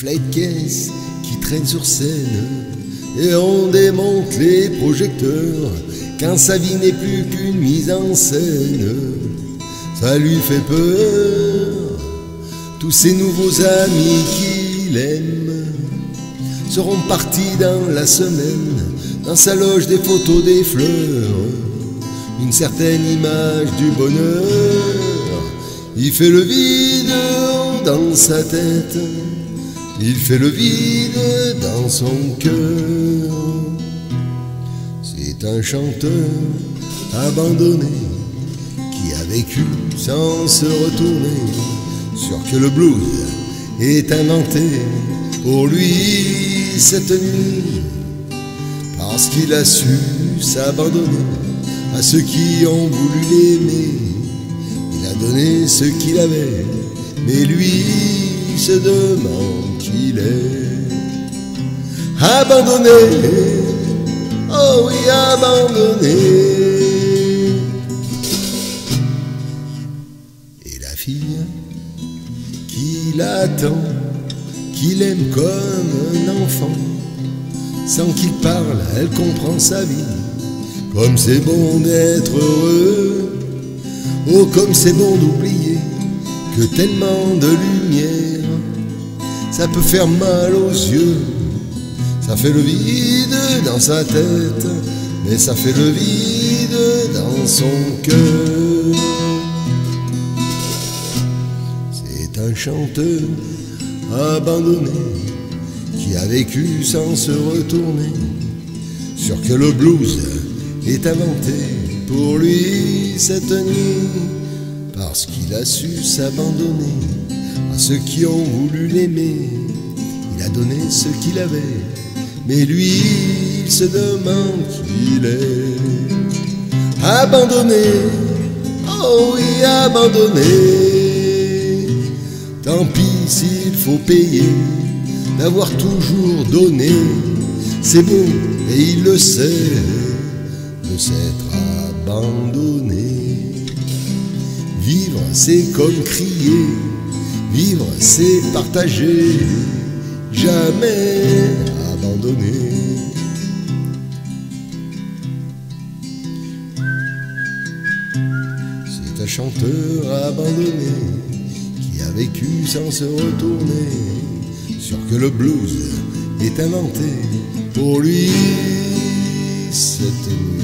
flight case qui traîne sur scène, et on démonte les projecteurs quand sa vie n'est plus qu'une mise en scène. Ça lui fait peur. Tous ces nouveaux amis qu'il aime seront partis dans la semaine. Dans sa loge des photos, des fleurs, une certaine image du bonheur. Il fait le vide dans sa tête, il fait le vide dans son cœur. C'est un chanteur abandonné qui a vécu sans se retourner. Sûr que le blues est inventé pour lui cette nuit, parce qu'il a su s'abandonner à ceux qui ont voulu l'aimer. Il a donné ce qu'il avait, mais lui se demande qui il est. Abandonné, oh oui, abandonné. Et la fille qui l'attend, qu'il aime comme un enfant, sans qu'il parle, elle comprend sa vie. Comme c'est bon d'être heureux, oh comme c'est bon d'oublier que tellement de lumière, ça peut faire mal aux yeux. Ça fait le vide dans sa tête, mais ça fait le vide dans son cœur. C'est un chanteur abandonné qui a vécu sans se retourner. Sûr que le blues est inventé pour lui cette nuit, parce qu'il a su s'abandonner à ceux qui ont voulu l'aimer. Il a donné ce qu'il avait, mais lui il se demande qui il est. Abandonné, oh oui, abandonné. Tant pis s'il faut payer d'avoir toujours donné. C'est beau et il le sait de s'être abandonné. Vivre c'est comme crier, vivre c'est partager, jamais abandonner. C'est un chanteur abandonné qui a vécu sans se retourner. Sûr que le blues est inventé pour lui cette nuit.